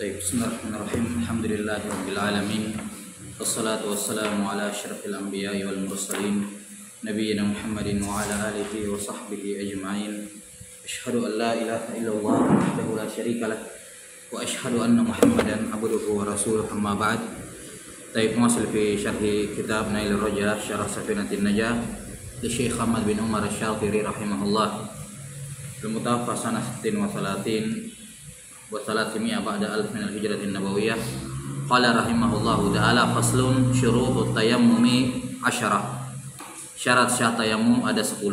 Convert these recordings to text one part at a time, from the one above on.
Bismillahirrahmanirrahim. Alhamdulillahirabbil alamin. Wassalatu wassalamu ala asyrafil anbiya'i wal mursalin nabiyyina Muhammadin wa ala alihi wa sahbihi ajma'in. Asyhadu an la ilaha illallah wahdahu la syarika lah wa asyhadu anna Muhammadan abduhu wa rasuluhu, amma ba'd. Masih fi syarhi kitab Nailur Rajah Syarah Safinatin Najah li Syekh Ahmad bin Umar Asy-Syafiri rahimahullah. Al-Mutawaffa sanah 36 wa 300 ba'da alf min al-hijratin nabawiyah. Qala rahimahullahu ta'ala faslun syurutut tayammumi 10. Syarat-syarat tayammum ada 10.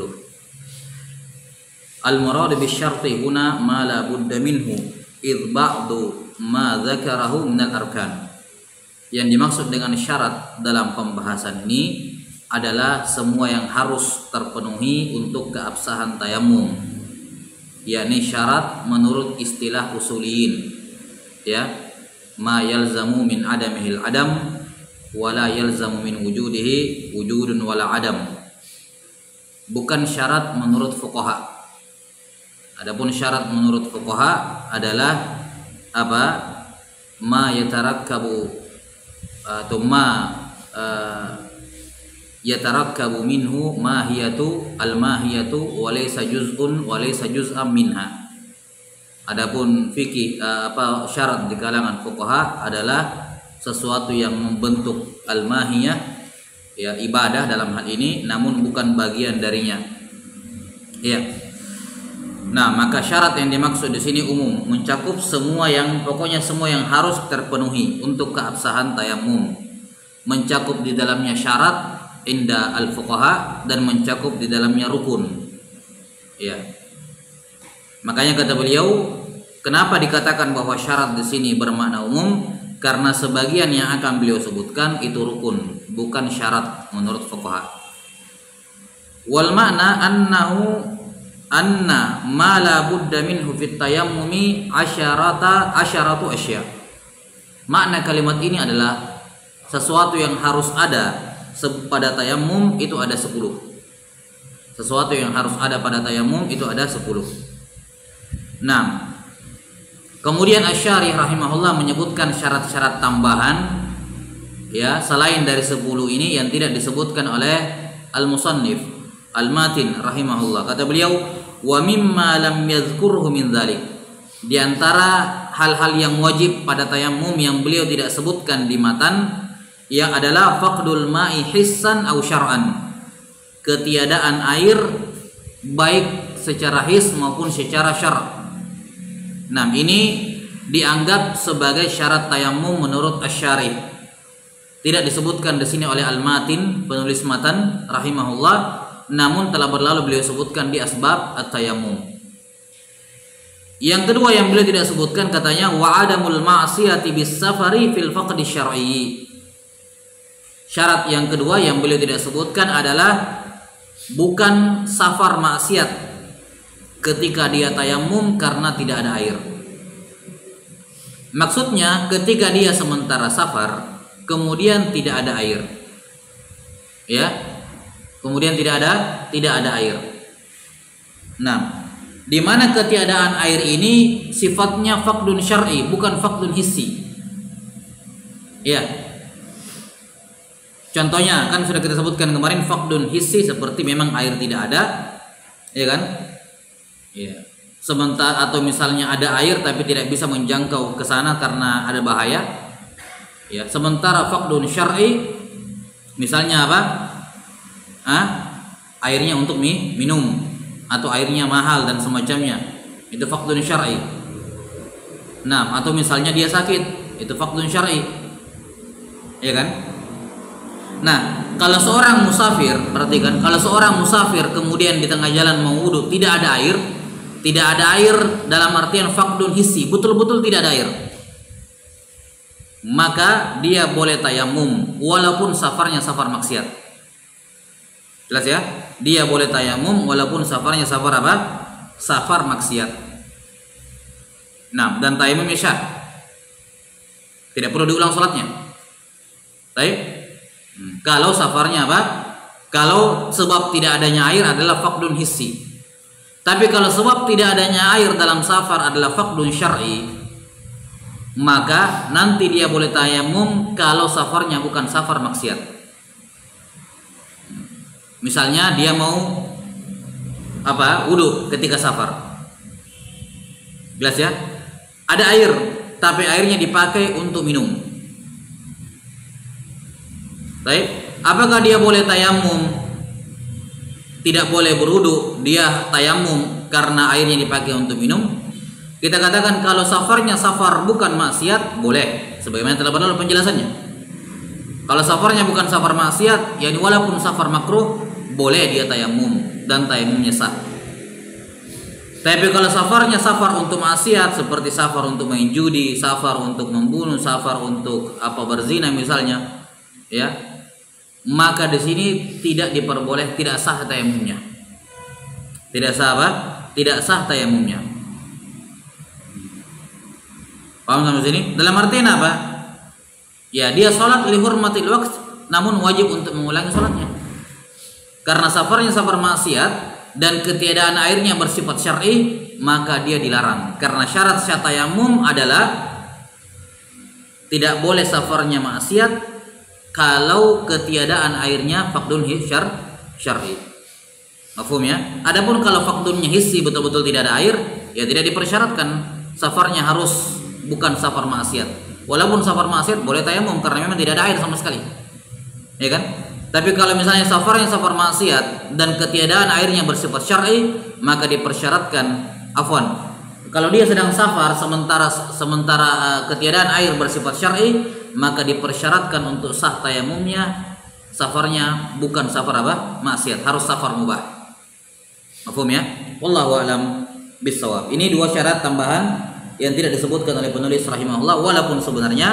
Al-murad bisyarti huna ma la budda minhu idh ba'du ma dzakarahu min al-arkan. Yang dimaksud dengan syarat dalam pembahasan ini adalah semua yang harus terpenuhi untuk keabsahan tayammum, yakni syarat menurut istilah usuliyin, ya, ma yalzamu min adamihil adam wala yalzamu min wujudihi wujudun wala adam. Bukan syarat menurut fuqaha. Adapun syarat menurut fuqaha adalah apa? Ma yatarakkabu atau ma yatarakkabu minhu mahiyatu al-mahiyatu wa laysa juz'un wa laysa juz'an minha. Adapun fikih syarat di kalangan fuqaha adalah sesuatu yang membentuk al-mahiyah, ya, ibadah dalam hal ini, namun bukan bagian darinya. Ya. Nah, maka syarat yang dimaksud di sini umum, mencakup semua yang harus terpenuhi untuk keabsahan tayammum. Mencakup di dalamnya syarat inda al-fuqaha dan mencakup di dalamnya rukun. Ya. Makanya kata beliau, kenapa dikatakan bahwa syarat di sini bermakna umum? Karena sebagian yang akan beliau sebutkan itu rukun, bukan syarat menurut fuqaha. Wal makna anna ma la budda minhu fit tayammumi asyaratu asya. Makna kalimat ini adalah sesuatu yang harus ada pada tayammum itu ada 10. Sesuatu yang harus ada pada tayammum itu ada 10. Nah, kemudian Asy-Syarih rahimahullah menyebutkan syarat-syarat tambahan, ya, selain dari 10 ini yang tidak disebutkan oleh al-musannif al-matin rahimahullah. Kata beliau, wa mimma lam yadhkurhu min dzalik. Di antara hal-hal yang wajib pada tayammum yang beliau tidak sebutkan di matan, yang adalah faqdul ma'i hissan aw syar'an. Ketiadaan air baik secara his maupun secara syar'. Nah, ini dianggap sebagai syarat tayammum menurut Asy-Syarih. Tidak disebutkan di sini oleh al-matin, penulis matan rahimahullah, namun telah berlalu beliau sebutkan di asbab at-tayammum. Yang kedua yang beliau tidak sebutkan, katanya wa adamul ma'siyati bis safari fil faqdi syar'i. Syarat yang kedua yang beliau tidak sebutkan adalah bukan safar maksiat ketika dia tayammum karena tidak ada air. Maksudnya ketika dia sementara safar kemudian tidak ada air, ya, kemudian tidak ada air. Nah, di mana ketiadaan air ini sifatnya faqdun syar'i, bukan faqdun hissi. Ya. Contohnya kan sudah kita sebutkan kemarin, faqdun hissi seperti memang air tidak ada, ya kan? Ya. Sementara atau misalnya ada air tapi tidak bisa menjangkau ke sana karena ada bahaya. Ya, sementara faqdun syar'i misalnya apa? Airnya untuk minum atau airnya mahal dan semacamnya, itu faqdun syar'i. Nah, atau misalnya dia sakit, itu faqdun syar'i. Ya kan? Nah, kalau seorang musafir, perhatikan, kalau seorang musafir kemudian di tengah jalan mau wudu tidak ada air dalam artian faqdun hissi, betul-betul tidak ada air, maka dia boleh tayammum walaupun safarnya safar maksiat. Jelas ya? Dia boleh tayammum walaupun safarnya safar apa? Safar maksiat. Nah, dan tayammumnya syah. Tidak perlu diulang salatnya. Baik. Kalau safarnya apa? Kalau sebab tidak adanya air adalah faqdun hissi. Tapi kalau sebab tidak adanya air dalam safar adalah faqdun syar'i, maka nanti dia boleh tayamum kalau safarnya bukan safar maksiat. Misalnya dia mau wudu ketika safar. Jelas ya? Ada air, tapi airnya dipakai untuk minum. Baik, apakah dia boleh tayamum? Tidak boleh berwudu, dia tayamum karena airnya dipakai untuk minum. Kita katakan kalau safarnya safar bukan maksiat, boleh. Sebagaimana telah berlalu penjelasannya. Kalau safarnya bukan safar maksiat, yakni walaupun safar makruh, boleh dia tayamum dan tayamumnya sah. Tapi kalau safarnya safar untuk maksiat, seperti safar untuk main judi, safar untuk membunuh, safar untuk berzina misalnya, ya, maka di sini tidak diperboleh, tidak sah tayamumnya. Tidak sah Tidak sah tayamumnya. Paham sampai sini? Dalam artian apa? Ya, dia sholat li hurmatil waqt, namun wajib untuk mengulangi sholatnya. Karena safarnya safar maksiat dan ketiadaan airnya bersifat syar'i, maka dia dilarang. Karena syarat tayamum adalah tidak boleh safarnya maksiat kalau ketiadaan airnya faqdun syar'i. Mafhum ya? Adapun kalau faqdunnya hissi, betul-betul tidak ada air, ya tidak dipersyaratkan safarnya harus bukan safar maksiat. Walaupun safar maksiat boleh tayamum karena memang tidak ada air sama sekali. Ya kan? Tapi kalau misalnya safarnya safar maksiat dan ketiadaan airnya bersifat syar'i, maka dipersyaratkan kalau dia sedang safar sementara ketiadaan air bersifat syar'i, maka dipersyaratkan untuk sah tayamumnya safarnya bukan safar maksiat, harus safar mubah. Mafhum ya? Wallahu a'lam bissawab. Ini dua syarat tambahan yang tidak disebutkan oleh penulis rahimahullah, walaupun sebenarnya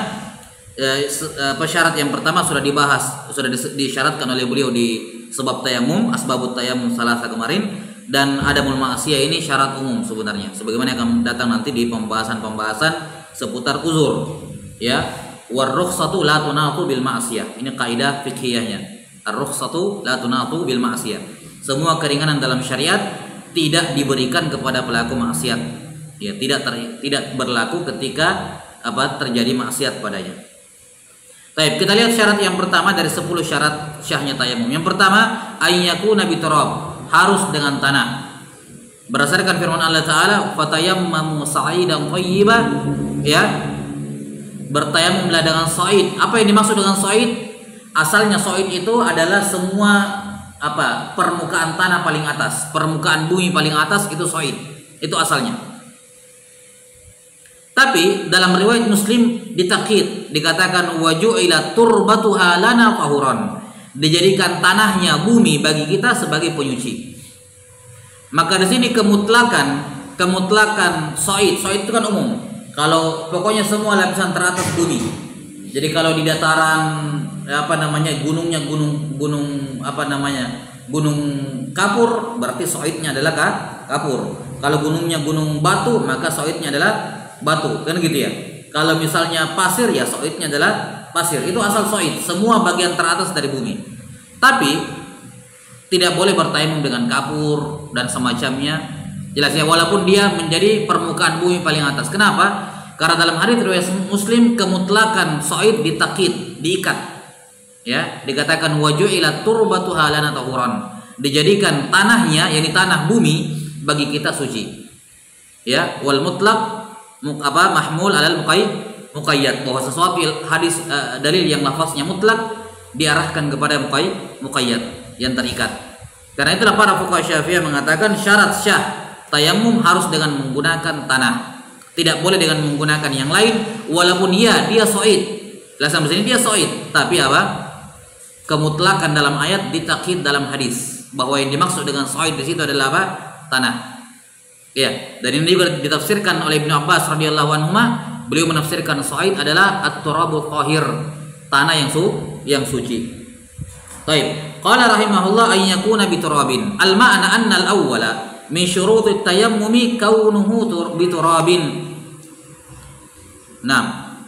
syarat yang pertama sudah dibahas, sudah disyaratkan oleh beliau di sebab tayamum, asbabut tayamum salasa kemarin, dan adamul ma'siyah ini syarat umum sebenarnya, sebagaimana akan datang nanti di pembahasan seputar uzur, ya. War-rukhsatu la tunatu bil ma'siyah. Ini kaidah fiqhiyahnya. Ar-rukhsatu la tunatu bil ma'siyah. Semua keringanan dalam syariat tidak diberikan kepada pelaku maksiat. Ya, tidak berlaku ketika terjadi maksiat padanya. Baik, kita lihat syarat yang pertama dari 10 syarat syahnya tayamum. Yang pertama, ayyakuna biturab, harus dengan tanah. Berdasarkan firman Allah Ta'ala, fatayammamu sa'idan thayyiban, ya. Bertayamumlah dengan sa'id. Apa yang dimaksud dengan sa'id? Asalnya sa'id itu adalah semua permukaan tanah paling atas, permukaan bumi paling atas, itu sa'id. Itu asalnya. Tapi dalam riwayat Muslim ditakhid, dikatakan waju'ila turbatuha lana tahuran, dijadikan tanahnya bumi bagi kita sebagai penyuci. Maka di sini kemutlakan sa'id itu kan umum. Kalau pokoknya semua lapisan teratas bumi. Jadi kalau di dataran gunungnya gunung kapur, berarti sa'idnya adalah kapur. Kalau gunungnya gunung batu, maka sa'idnya adalah batu, kan gitu ya. Kalau misalnya pasir, ya sa'idnya adalah pasir. Itu asal sa'id, semua bagian teratas dari bumi. Tapi tidak boleh bertayamum dengan kapur dan semacamnya. Jelas ya, walaupun dia menjadi permukaan bumi paling atas. Kenapa? Karena dalam hadits riwayat Muslim kemutlakan sa'id ditakid, diikat. Ya, dikatakan waju'ila turbatuha lana tahuran. Dijadikan tanahnya, yakni tanah bumi, bagi kita suci. Ya, wal mutlaq mahmul alal muqayyad, bahwa sesuatu hadis dalil yang lafaznya mutlak diarahkan kepada muqayyad yang terikat. Karena itulah para fuqaha Syafi'iyah mengatakan syarat syah tayamum harus dengan menggunakan tanah, tidak boleh dengan menggunakan yang lain, walaupun dia sa'id. Sampai sini dia sa'id, tapi kemutlakan dalam ayat ditakhid dalam hadis, bahwa yang dimaksud dengan sa'id di situ adalah tanah. Ya, dan ini juga ditafsirkan oleh Ibnu Abbas radhiyallahu anhu. Beliau menafsirkan sa'id adalah at-turabut tahir, tanah yang suci. Baik, qala rahimahullah an yakuna biturabin. Al-ma'na anna al-awwala min syurutit tayammumi kaunuhu biturabin. Nah,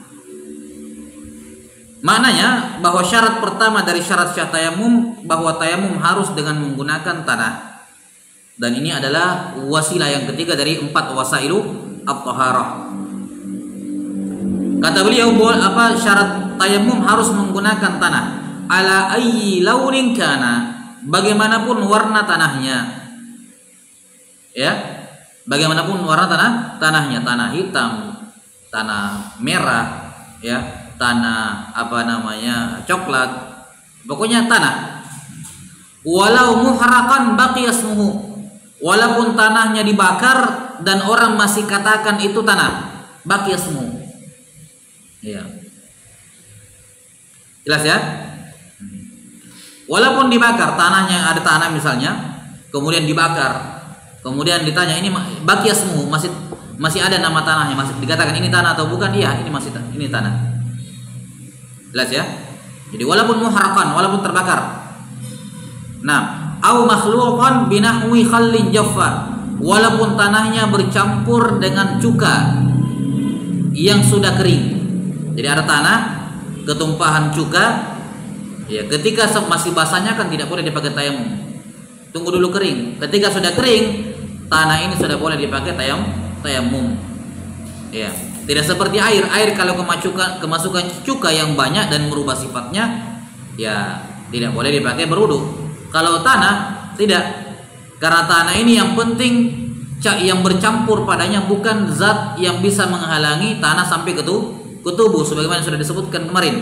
maknanya bahwa syarat pertama dari syarat syah tayamum, bahwa tayamum harus dengan menggunakan tanah. Dan ini adalah wasilah yang ketiga dari 4 wasailu at-taharah. Kata beliau syarat tayamum harus menggunakan tanah ala ayyi launin kana, bagaimanapun warna tanahnya. Ya. Bagaimanapun warna tanahnya, tanah hitam, tanah merah, ya, tanah coklat, pokoknya tanah. Walau muharakan baqiya ismuhu, walaupun tanahnya dibakar dan orang masih katakan itu tanah, baqiya ismuhu. Ya. Jelas ya? Walaupun dibakar tanahnya, ada tanah misalnya, kemudian dibakar, kemudian ditanya ini baqiya ismuhu, masih ada nama tanahnya, masih dikatakan ini tanah atau bukan? Iya, ini tanah. Jelas ya? Jadi walaupun muharakan, walaupun terbakar. Nah, au makhluqan binahwi khallin jaffa, walaupun tanahnya bercampur dengan cuka yang sudah kering. Jadi ada tanah ketumpahan cuka, ya, ketika masih basahnya kan tidak boleh dipakai tayamum. Tunggu dulu kering. Ketika sudah kering, tanah ini sudah boleh dipakai tayamum. Ya, tidak seperti air. Air kalau kemasukan cuka yang banyak dan merubah sifatnya, ya tidak boleh dipakai berwudu. Kalau tanah tidak, karena tanah ini yang penting yang bercampur padanya bukan zat yang bisa menghalangi tanah sampai ke tubuh, sebagaimana sudah disebutkan kemarin.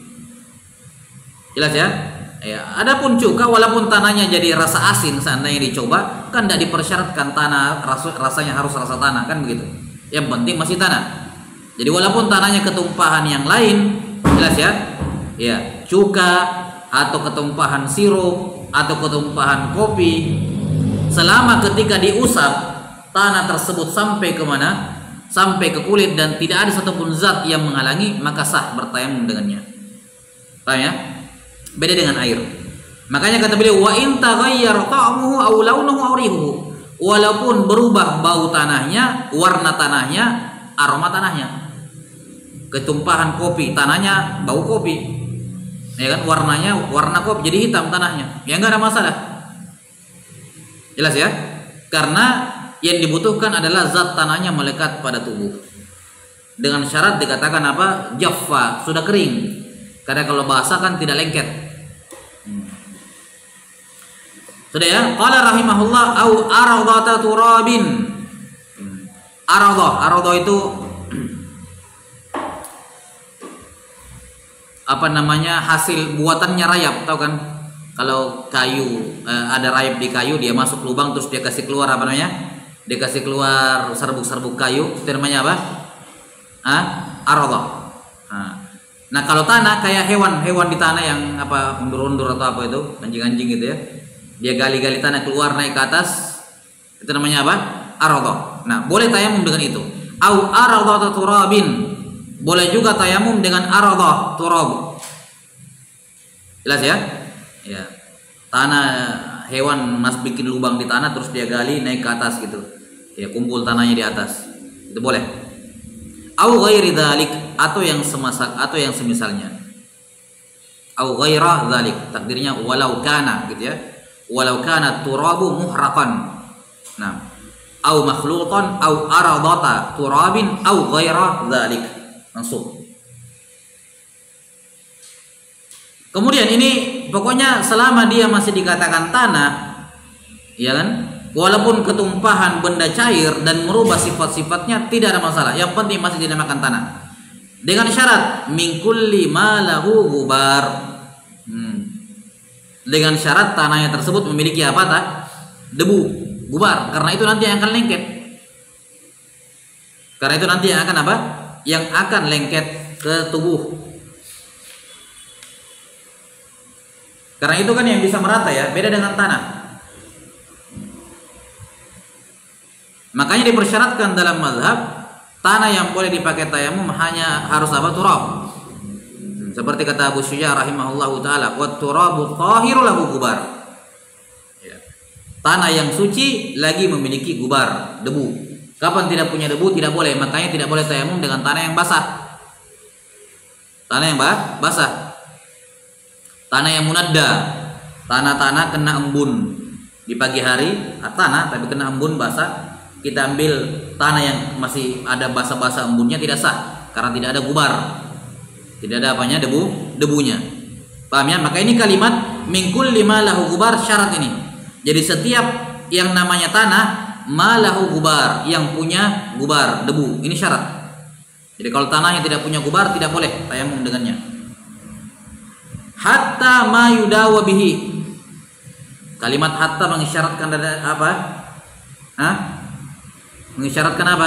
Jelas ya? Ya, adapun cuka walaupun tanahnya jadi rasa asin seandainya dicoba, kan tidak dipersyaratkan tanah rasanya harus rasa tanah, kan begitu. Yang penting masih tanah. Jadi walaupun tanahnya ketumpahan yang lain, jelas ya? Ya, cuka atau ketumpahan sirup atau ketumpahan kopi, selama ketika diusap tanah tersebut sampai ke mana? Sampai ke kulit dan tidak ada satupun zat yang menghalangi, maka sah bertayamum dengannya. Paham ya? Beda dengan air. Makanya kata beliau, wa in taghayyara ta'muhu aw launuhu aw rihuhu, walaupun berubah bau tanahnya, warna tanahnya, aroma tanahnya. Ketumpahan kopi, tanahnya bau kopi, ya kan, warnanya warna kopi, jadi hitam tanahnya, ya nggak ada masalah. Jelas ya? Karena yang dibutuhkan adalah zat tanahnya melekat pada tubuh. Dengan syarat dikatakan apa? Jaffa, sudah kering. Karena kalau basah kan tidak lengket. Sudah ya? Qala rahimahullah au aradata turabin. Aradah itu hasil buatannya rayap, tahu kan? Kalau kayu ada rayap di kayu, dia masuk lubang terus dia kasih keluar dia kasih keluar serbuk-serbuk kayu, itu namanya apa? Aradah. Nah, kalau tanah kayak hewan di tanah yang undur-undur atau apa itu, anjing-anjing gitu ya, dia gali-gali tanah keluar naik ke atas, itu namanya apa? Aradah. Nah, boleh tayamum dengan itu. Au aradah turabin, boleh juga tayamum dengan aradah turab. Jelas ya? Ya, tanah hewan bikin lubang di tanah terus dia gali naik ke atas gitu, ya, kumpul tanahnya di atas, itu boleh. Au ghairi dzalik, atau yang semisalnya. Au ghaira dzalik, takdirnya walau kana gitu ya, walau kana turabu muhraqan. Nah, au makhluqan au aradata turabin au ghaira dzalik, langsung. Kemudian ini pokoknya selama dia masih dikatakan tanah, ya kan, walaupun ketumpahan benda cair dan merubah sifat-sifatnya tidak ada masalah. Yang penting masih dinamakan tanah. Dengan syarat min kulli ma lahu gubar. Dengan syarat tanahnya tersebut memiliki apa? Debu, gubar. Karena itu nanti yang akan lengket. Karena itu nanti yang akan apa? Yang akan lengket ke tubuh. Karena itu kan yang bisa merata ya, beda dengan tanah. Makanya dipersyaratkan dalam mazhab tanah yang boleh dipakai tayamum hanya harus apa? Turab. Seperti kata Abu Syuja rahimahullahu taala, "Wat turabu tahiru lahu gubar." Ya. Tanah yang suci lagi memiliki gubar, debu. Kapan tidak punya debu tidak boleh, makanya tidak boleh tayamum dengan tanah yang basah. Tanah yang basah. Tanah yang munadda, tanah-tanah kena embun di pagi hari, tanah tapi kena embun basah, kita ambil tanah yang masih ada basah-basah embunnya tidak sah. karena tidak ada gubar, tidak ada apanya, debunya. Paham ya? Maka ini kalimat min kulli ma lahu gubar syarat ini. Jadi setiap yang namanya tanah ma lahu gubar, yang punya gubar, debu, ini syarat. Jadi kalau tanahnya tidak punya gubar tidak boleh tayamum dengannya. Hatta ma yudawa bihi. Kalimat hatta mengisyaratkan apa? Mengisyaratkan apa?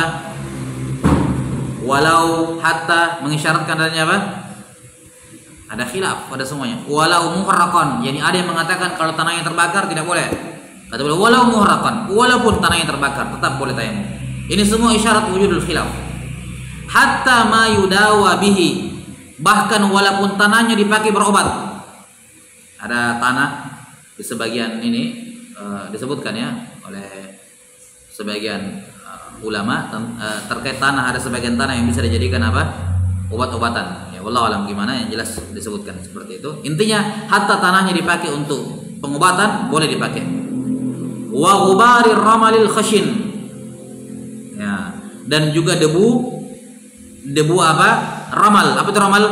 Walau hatta mengisyaratkan adanya apa? Ada khilaf pada semuanya. Walau muharraqan, yani ada yang mengatakan kalau tanahnya terbakar tidak boleh. Kata beliau walau muharraqan, walaupun tanahnya terbakar tetap boleh tayamum. Ini semua isyarat wujudul khilaf. Hatta ma yudawa bihi, bahkan walaupun tanahnya dipakai berobat. Ada tanah di sebagian ini disebutkan ya oleh sebagian ulama terkait tanah, ada sebagian tanah yang bisa dijadikan apa? Obat-obatan. Ya wallahu alam gimana, yang jelas disebutkan seperti itu. Intinya hatta tanahnya dipakai untuk pengobatan boleh dipakai. Wa ghubarir ramalil khashin. Ya, dan juga debu apa? Ramal. Apa itu ramal?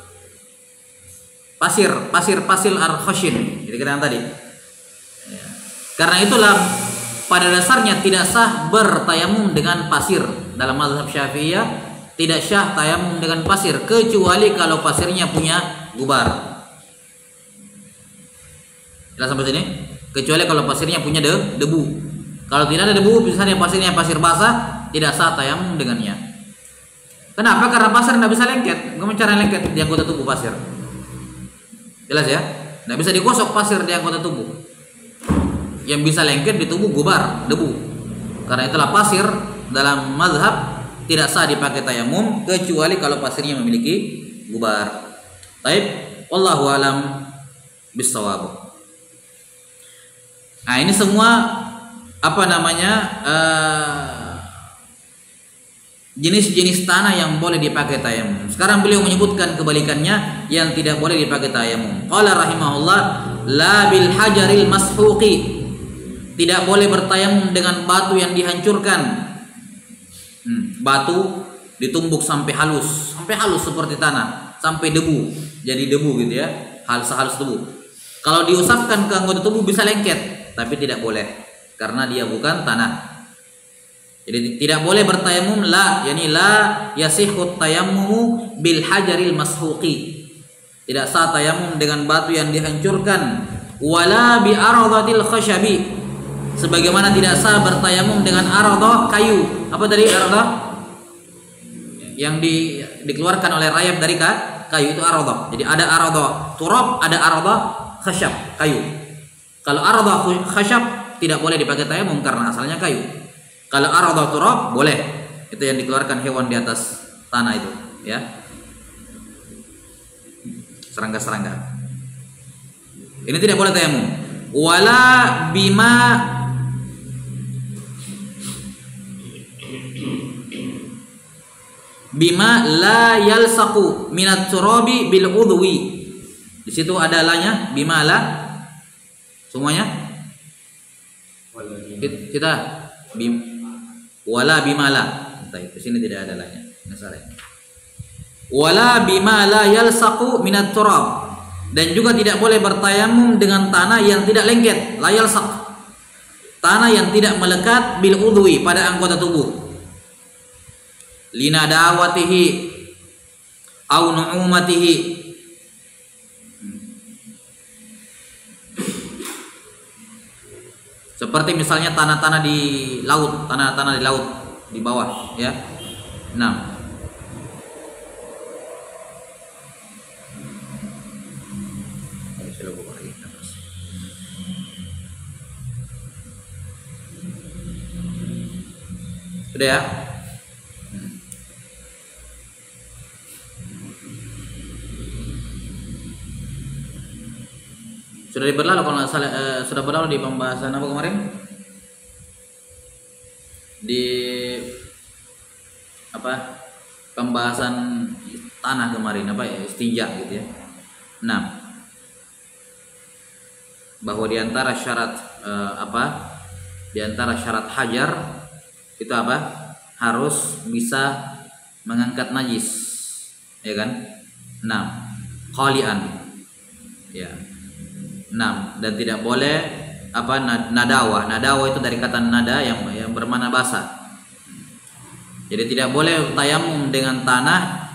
Pasir ar-khashin. Jadi kita yang tadi. Ya. Karena itulah pada dasarnya tidak sah bertayamum dengan pasir. Dalam mazhab Syafi'iyah tidak sah tayamum dengan pasir kecuali kalau pasirnya punya gubar. Jelas sampai sini? Kecuali kalau pasirnya punya debu. Kalau tidak ada debu, misalnya pasirnya pasir basah, tidak sah tayamum dengannya. Kenapa? Karena pasir tidak bisa lengket. Bagaimana cara lengket di anggota tubuh pasir? Jelas ya? Tidak bisa digosok pasir di anggota tubuh. Yang bisa lengket di tubuh gubar, debu. Karena itulah pasir dalam mazhab tidak sah dipakai tayamum kecuali kalau pasirnya memiliki gubar. Baik, wallahu alam bissawab. Nah, ini semua apa namanya jenis-jenis tanah yang boleh dipakai tayamum. Sekarang beliau menyebutkan kebalikannya yang tidak boleh dipakai tayamum. Qala rahimahullah la bil hajaril mashuqi. Tidak boleh bertayamum dengan batu yang dihancurkan. Batu ditumbuk sampai halus seperti tanah, sampai debu, jadi debu gitu ya, sehalus debu. Kalau diusapkan ke anggota tubuh bisa lengket, tapi tidak boleh karena dia bukan tanah. Jadi tidak boleh bertayamum yani la yasihut tayammumu bil hajaril mashuqi. Tidak sah tayamum dengan batu yang dihancurkan, wala bi aradatil khashabi. Sebagaimana tidak sah bertayamum dengan aradah kayu. Apa tadi aradah? Yang dikeluarkan oleh rayap dari kayu itu aradah. Jadi ada aradah turab, ada aradah khashab, kayu. Kalau aradah khashab tidak boleh dipakai tayamum karena asalnya kayu. Kalau aradah turab boleh. Itu yang dikeluarkan hewan di atas tanah itu, ya. Serangga-serangga. Ini tidak boleh tayamum. Wala bima la yalsaqu minat turabi bil udwi. Di situ ada lanya, bima la semuanya. Kita wala bima la. Di sini tidak ada lanya. Wala bima la yalsaqu minat turab. Dan juga tidak boleh bertayamum dengan tanah yang tidak lengket, la yalsaq. Tanah yang tidak melekat bil udwi pada anggota tubuh. Lina dawatihi au nu'umatihi. Seperti misalnya tanah-tanah di laut, tanah-tanah di laut di bawah, ya. Nah, sudah ya. Sudah berlalu kalau nggak salah, sudah berlalu di pembahasan apa kemarin? Di apa? Pembahasan tanah kemarin apa ya? Istinja gitu ya. Nah, bahwa di antara syarat Di antara syarat hajar itu apa? Harus bisa mengangkat najis, ya kan? 6. Khalian, ya. 6. Dan tidak boleh nadawa. Nadawa itu dari kata nada yang bermakna basah. Jadi tidak boleh tayamum dengan tanah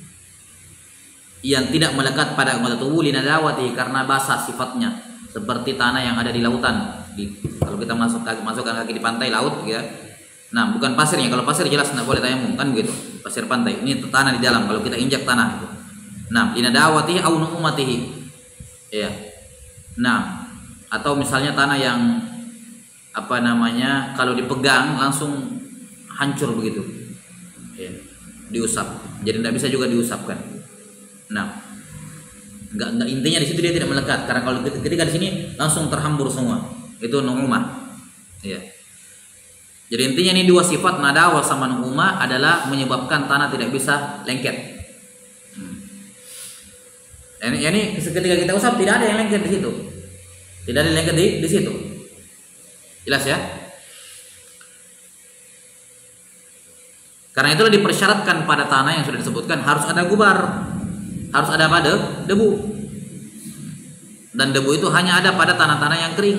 yang tidak melekat pada anggota tubuh linadawati, karena basah sifatnya, seperti tanah yang ada di lautan. Kalau kita masukkan kaki di pantai laut, ya. Nah, bukan pasirnya. Kalau pasir jelas tidak boleh tayamum, kan begitu. Pasir pantai. Ini tanah di dalam. Kalau kita injak tanah itu. Nah, linadawatihi au nu'umatihi. Ya. Nah, atau misalnya tanah yang kalau dipegang langsung hancur begitu. Ya. Diusap. Jadi tidak bisa juga diusapkan. Nah, enggak intinya di situ dia tidak melekat, karena kalau ketika di sini langsung terhambur semua. Itu nu'umah. Ya. Jadi intinya ini 2 sifat nadawa sama nu'umah adalah menyebabkan tanah tidak bisa lengket. Ini ketika kita usap tidak ada yang lengket di situ. Tidak ada yang lengket di situ. Jelas ya? Karena itulah dipersyaratkan pada tanah yang sudah disebutkan harus ada gubar. Harus ada debu. Dan debu itu hanya ada pada tanah-tanah yang kering.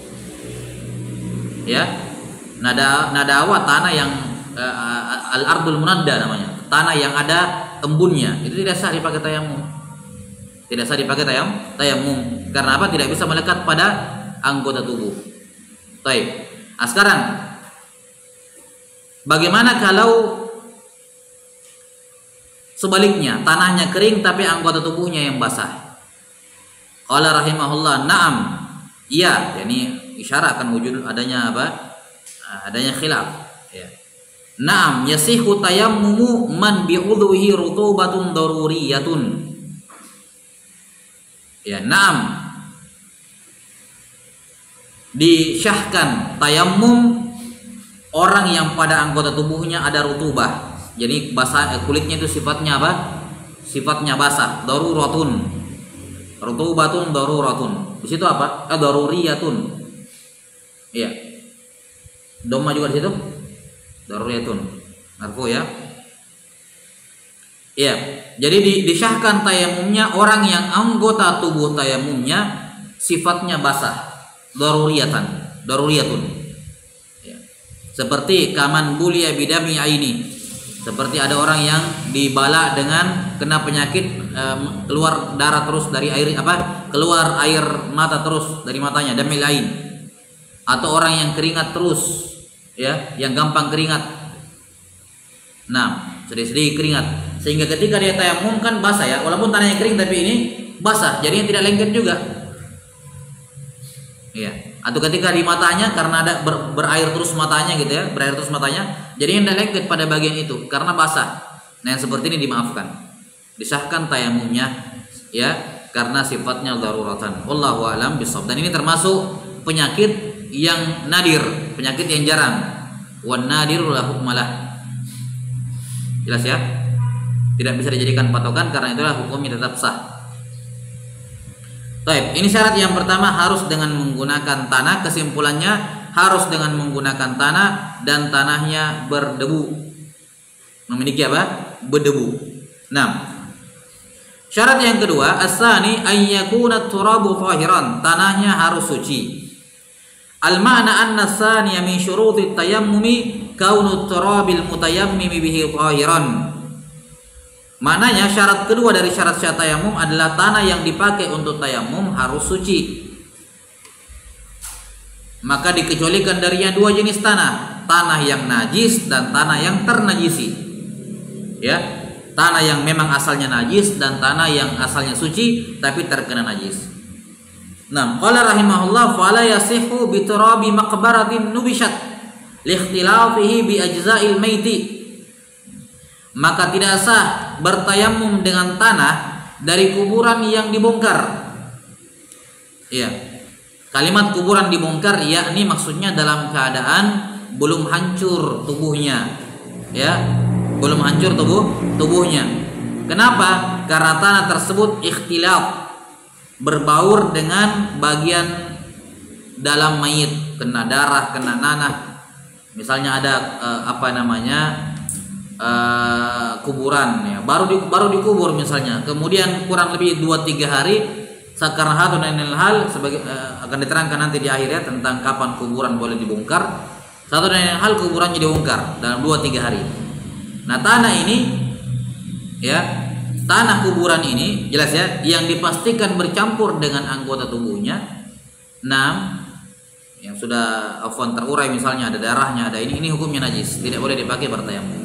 Ya. Nadawa tanah yang al-ardul munadda namanya. Tanah yang ada embunnya. Itu tidak sah dipakai tayamum. Tidak sah dipakai tayamum. Karena apa? Tidak bisa melekat pada anggota tubuh. Baik. Nah, sekarang bagaimana kalau sebaliknya, tanahnya kering tapi anggota tubuhnya yang basah? Qala rahimahullah, na'am. Iya, yakni isyarat akan wujud adanya adanya khilaf, ya. Na'am yasihu tayammumu man bi'udhuhi rutubatun daruriyatun. Ya, na'am. Disyahkan tayamum orang yang pada anggota tubuhnya ada rutubah. Jadi basah, kulitnya itu sifatnya apa? Sifatnya basah. Daruratun. Rutubatun daruratun. Di situ apa? Daruriyatun. Iya. Dhamma juga di situ. Daruriyatun. Marfu ya. Iya. Jadi disyahkan tayamumnya orang yang anggota tubuh tayamumnya sifatnya basah. Daruriyatun. Ya. Seperti kaman bulia bidami aini. Seperti ada orang yang dibala dengan kena penyakit keluar darah terus dari air keluar air mata terus dari matanya, damil ain. Atau orang yang keringat terus, ya, yang gampang keringat. Nah, sedih-sedih keringat. Sehingga ketika dia tayamum kan basah ya, walaupun tanahnya kering tapi ini basah, jadinya tidak lengket juga. Ya. Atau ketika di matanya karena ada berair terus matanya gitu ya, berair terus matanya, jadi tidak lengket pada bagian itu karena basah. Nah, yang seperti ini dimaafkan, disahkan tayamumnya, ya, karena sifatnya daruratan. Wallahu a'lam bishawab. Dan ini termasuk penyakit yang nadir, penyakit yang jarang. Wan nadirul hukmalah. Jelas ya? Tidak bisa dijadikan patokan karena itulah hukumnya tetap sah. Baik, ini syarat yang pertama harus dengan menggunakan tanah. Kesimpulannya harus dengan menggunakan tanah dan tanahnya berdebu. Memiliki apa? Berdebu. Nah, syarat yang kedua, as-sani ayyakuna turabu tahiran. Tanahnya harus suci. Al-ma'na anna as-saniya min syurutit tayammumi kaunu turabil mutayammimi bihi tahiran. Maknanya syarat kedua dari syarat-syarat tayamum adalah tanah yang dipakai untuk tayamum harus suci. Maka dikecualikan darinya 2 jenis tanah, tanah yang najis dan tanah yang ternajisi. Ya, tanah yang memang asalnya najis dan tanah yang asalnya suci tapi terkena najis. Nah, qala rahimahullah fala yasihu bi turabi maqbaratin nubishat li ikhtilafihi bi ajza'il maiti. Maka tidak sah bertayamum dengan tanah dari kuburan yang dibongkar. Iya. Kalimat kuburan dibongkar yakni maksudnya dalam keadaan belum hancur tubuhnya. Ya, belum hancur tubuhnya. Kenapa? Karena tanah tersebut ikhtilaf, berbaur dengan bagian dalam mayit, kena darah, kena nanah. Misalnya ada kuburan ya, baru dikubur misalnya, kemudian kurang lebih 2-3 hari sakarahatun anil hal sebagai akan diterangkan nanti di akhirnya tentang kapan kuburan boleh dibongkar. Satu dan lain hal kuburannya dibongkar dalam 2-3 hari. Nah, tanah ini ya, tanah kuburan ini jelas ya, yang dipastikan bercampur dengan anggota tubuhnya. 6 yang sudah afwan terurai, misalnya ada darahnya, ada ini hukumnya najis, tidak boleh dipakai bertayamum.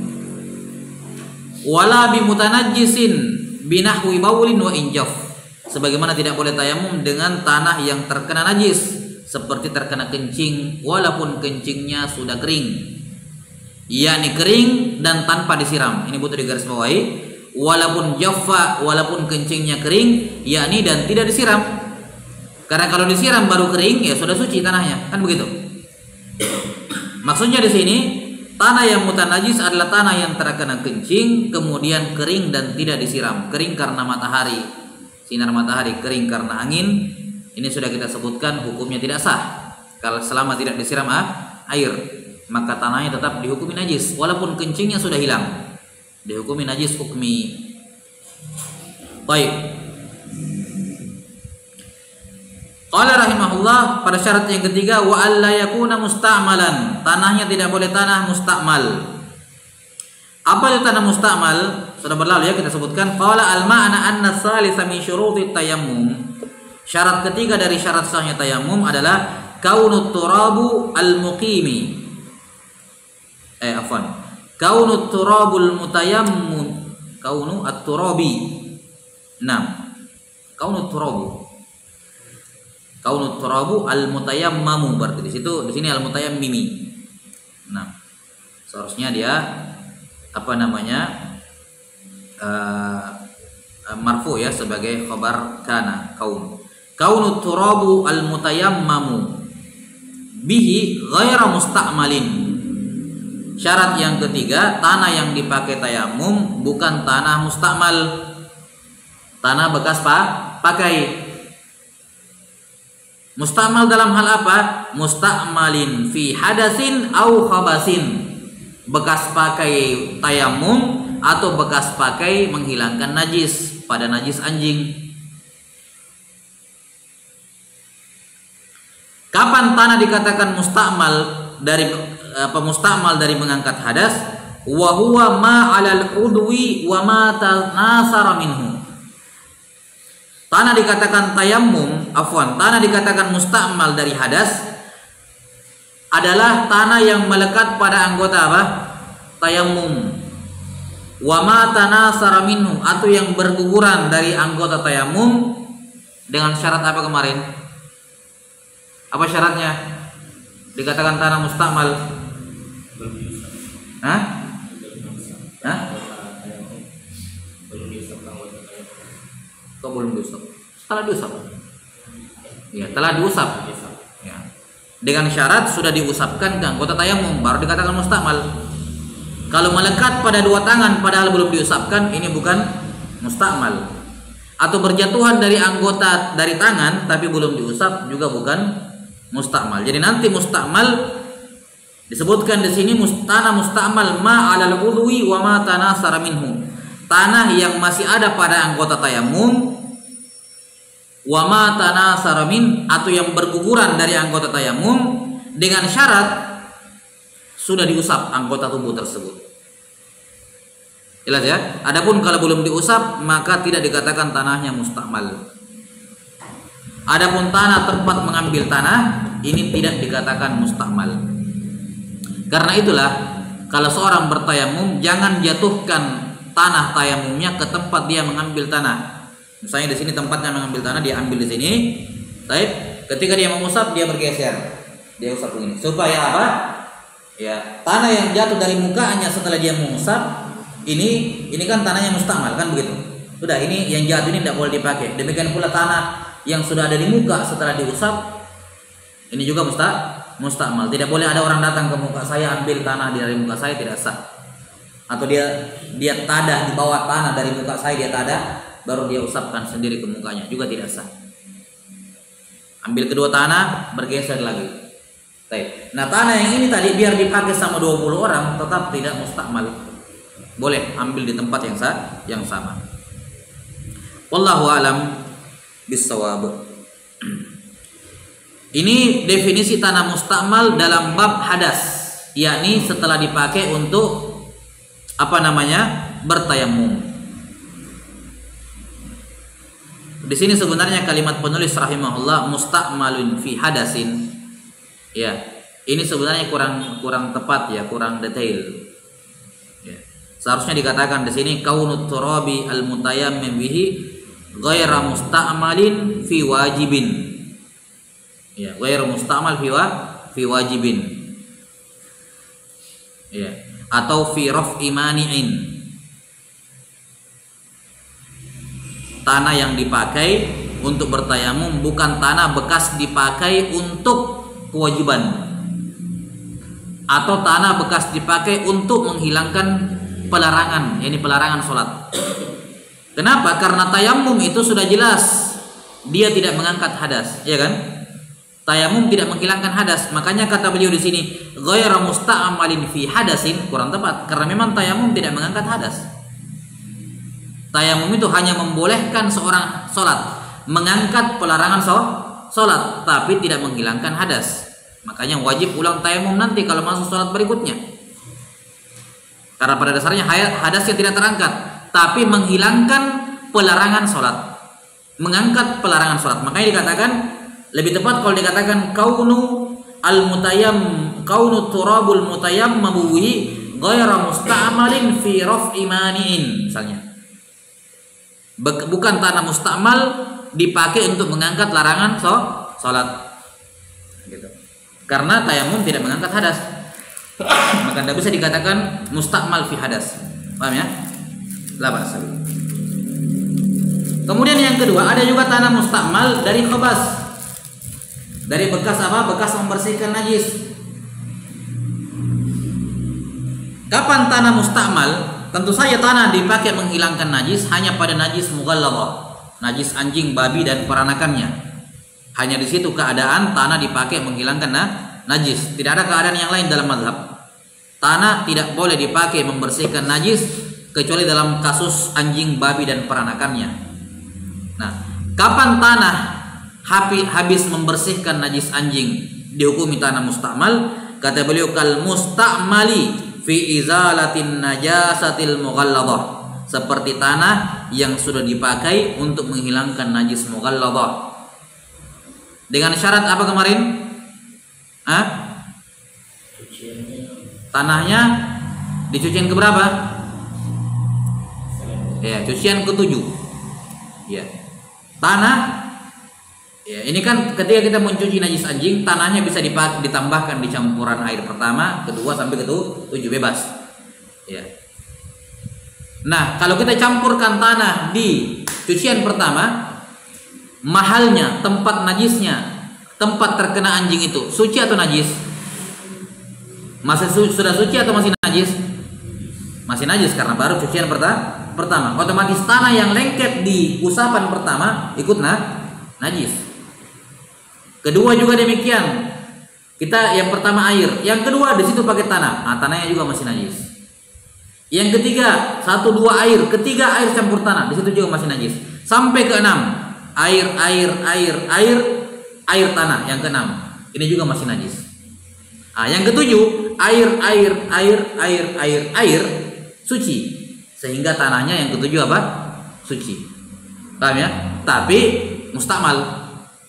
Wala bimutanajjisin binahwi baulin wa injaf, sebagaimana tidak boleh tayamum dengan tanah yang terkena najis seperti terkena kencing walaupun kencingnya sudah kering, yakni kering dan tanpa disiram. Ini butuh digarisbawahi, walaupun jaffa, walaupun kencingnya kering, yakni dan tidak disiram. Karena kalau disiram baru kering ya sudah suci tanahnya, kan begitu. Maksudnya di sini tanah yang mutanajis adalah tanah yang terkena kencing kemudian kering dan tidak disiram. Kering karena matahari, sinar matahari, kering karena angin. Ini sudah kita sebutkan hukumnya tidak sah. Kalau selama tidak disiram air, maka tanahnya tetap dihukumi najis walaupun kencingnya sudah hilang. Dihukumi najis hukmi. Baik. Qala rahimahullah, pada syarat yang ketiga wa alla yakuna musta'malan, tanahnya tidak boleh tanah mustakmal. Apa itu tanah mustakmal? Sudah berlalu ya kita sebutkan. Qala al ma'na anna salisa min syurutit tayammum. Syarat ketiga dari syarat sahnya tayamum adalah kaunut turabu al muqimi. Kaunut turabul mutayammun. Kaunu at-turabi. 6. Kaunut turabu. Kaunut turabu al mutayammamu, berarti di sini al mutayammimi. Nah, seharusnya dia marfu ya sebagai khabar kana kaun. Kaunut turabu al mutayammamu bihi ghaira musta'malin. Syarat yang ketiga, tanah yang dipakai tayamum bukan tanah mustakmal, tanah bekas pakai. Mustakmal dalam hal apa? Mustakmalin fi hadasin au khabasin, bekas pakai tayamum atau bekas pakai menghilangkan najis pada najis anjing. Kapan tanah dikatakan mustakmal dari mengangkat hadas? Wa huwa ma 'alal udwi wa ma tanasara minhu. Tanah dikatakan tanah dikatakan mustakmal dari hadas adalah tanah yang melekat pada anggota tayammum. Wa ma tanasara minhu, atau yang berguguran dari anggota tayammum dengan syarat apa kemarin? Apa syaratnya? Dikatakan tanah mustakmal. Kok belum diusap? Telah diusap. Ya, telah diusap. Ya. Dengan syarat sudah diusapkan ke anggota tayamum baru dikatakan mustakmal. Kalau melekat pada dua tangan padahal belum diusapkan, ini bukan mustakmal. Atau berjatuhan dari anggota dari tangan tapi belum diusap juga bukan mustakmal. Jadi nanti mustakmal disebutkan di sini tanah mustakmal ma 'alal udwi wa ma tanasara minhu. Tanah yang masih ada pada anggota tayamum, wa ma tanasara min, atau yang berguguran dari anggota tayamum dengan syarat sudah diusap anggota tubuh tersebut. Jelas ya? Adapun kalau belum diusap maka tidak dikatakan tanahnya mustakmal. Adapun tanah tempat mengambil tanah ini tidak dikatakan mustakmal. Karena itulah kalau seorang bertayamum jangan jatuhkan tanah tayamumnya ke tempat dia mengambil tanah. Misalnya di sini tempatnya mengambil tanah, dia ambil di sini. Baik, ketika dia mengusap dia bergeser. Dia usap begini. Supaya apa? Ya, tanah yang jatuh dari mukanya setelah dia mengusap ini kan tanahnya mustakmal kan begitu. Sudah, ini yang jatuh ini tidak boleh dipakai. Demikian pula tanah yang sudah ada di muka setelah diusap ini juga mustakmal. Tidak boleh ada orang datang ke muka saya ambil tanah dari muka saya, tidak sah. Atau dia tadah di bawah tanah dari muka saya, dia tadah baru dia usapkan sendiri ke mukanya, juga tidak sah. Ambil kedua tanah, bergeser lagi. Baik. Nah, tanah yang ini tadi biar dipakai sama 20 orang tetap tidak mustakmal. boleh ambil di tempat yang sama. Wallahu alam bissawab. Ini definisi tanah mustakmal dalam bab hadas, yakni setelah dipakai untuk bertayamum. Di sini sebenarnya kalimat penulis rahimahullah mustakmalun fi hadasin. Ya, ini sebenarnya kurang tepat ya, kurang detail. Ya. Seharusnya dikatakan di sini kaunut turabi al mutayammim bihi ghaira mustakmalin fi wajibin. Ya, ghairu mustamal fi wajibin. Ya, atau fi raf'i mani'in. Tanah yang dipakai untuk bertayamum bukan tanah bekas dipakai untuk kewajiban, atau tanah bekas dipakai untuk menghilangkan pelarangan, yakni pelarangan sholat. Kenapa? Karena tayamum itu sudah jelas dia tidak mengangkat hadas, ya kan? Tayamum tidak menghilangkan hadas, makanya kata beliau di sini ghairu musta'malin fi hadasin, kurang tepat karena memang tayamum tidak mengangkat hadas. Tayamum itu hanya membolehkan seorang sholat, mengangkat pelarangan sholat, tapi tidak menghilangkan hadas. Makanya wajib ulang tayamum nanti kalau masuk sholat berikutnya. Karena pada dasarnya hadasnya tidak terangkat, tapi menghilangkan pelarangan sholat, mengangkat pelarangan sholat. Makanya dikatakan, lebih tepat kalau dikatakan kaunu turabul mutayammam bihi ghairu musta'malin fi raf'i mani'in, misalnya. Bukan tanah mustakmal dipakai untuk mengangkat larangan salat. Gitu. Karena tayamum tidak mengangkat hadas. Maka tidak bisa dikatakan mustakmal fi hadas. Paham ya? La ba'sa. Kemudian yang kedua, ada juga tanah mustakmal dari khabas. Dari bekas bekas membersihkan najis. Kapan tanah mustakmal? Tentu saja tanah dipakai menghilangkan najis hanya pada najis mughalladhah, najis anjing, babi dan peranakannya. Hanya di situ keadaan tanah dipakai menghilangkan najis. Tidak ada keadaan yang lain dalam mazhab. Tanah tidak boleh dipakai membersihkan najis kecuali dalam kasus anjing, babi dan peranakannya. Nah, kapan tanah habis membersihkan najis anjing dihukumi tanah mustakmal? Kata beliau kal mustakmali fi izalatin najasatil mughalladhah, seperti tanah yang sudah dipakai untuk menghilangkan najis mughalladhah. Dengan syarat apa kemarin? Tanahnya dicucian keberapa? Ya, cucian ke-7. Ya. Tanah, ya, ini kan ketika kita mencuci najis anjing, tanahnya bisa ditambahkan di campuran air pertama, kedua sampai ke-7 bebas. Ya. Nah, kalau kita campurkan tanah di cucian pertama, mahalnya tempat najisnya, tempat terkena anjing itu suci atau najis? Masih sudah suci atau masih najis? Masih najis karena baru cucian pertama. Otomatis tanah yang lengket di usapan pertama ikut najis. Kedua juga demikian. Kita yang pertama air, yang kedua di situ pakai tanah. Nah, tanahnya juga masih najis. Yang ketiga 1, 2 air, ketiga air campur tanah, di situ juga masih najis. Sampai ke-6 air tanah yang ke-6. Ini juga masih najis. Yang ke-7 air suci, sehingga tanahnya yang ke-7 apa? Suci. Paham ya? Tapi mustakmal.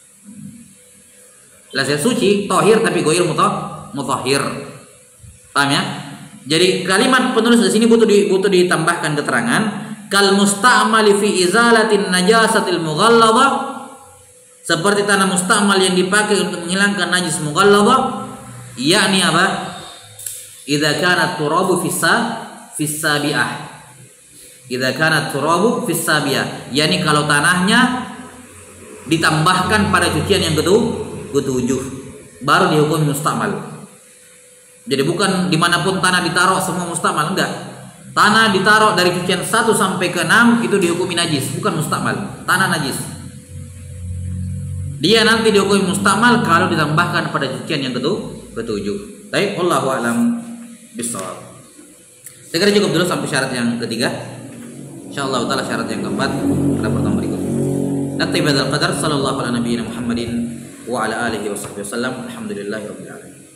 Jelas suci, tohir tapi goir mutahhir. Paham ya? Jadi kalimat penulis di sini butuh ditambahkan keterangan kal mustakmali fi izalatin najasatil mughalladhah, seperti tanah mustakmal yang dipakai untuk menghilangkan najis mughalladhah. Yakni apa? Idza kana turabu fis sabiah. Idza kana turabu fis sabiah, yakni kalau tanahnya ditambahkan pada cucian yang ke-7 baru dihukum mustakmal. Jadi bukan dimanapun tanah ditaruh semua mustakmal, enggak. Tanah ditaruh dari cucian 1 sampai ke-6 itu dihukumi najis, bukan mustakmal. Tanah najis. Dia nanti dihukumi mustakmal kalau ditambahkan pada cucian yang ke-7. Baik, wallahu a'lam bishawab. Saya kira cukup dulu sampai syarat yang ketiga. Insyaallah taala syarat yang keempat pada pertemuan berikutnya. Naktabi bihadzal qadar sallallahu ala nabiyyina Muhammadin wa ala alihi wa sahbihi wasallam. Alhamdulillahirabbil alamin.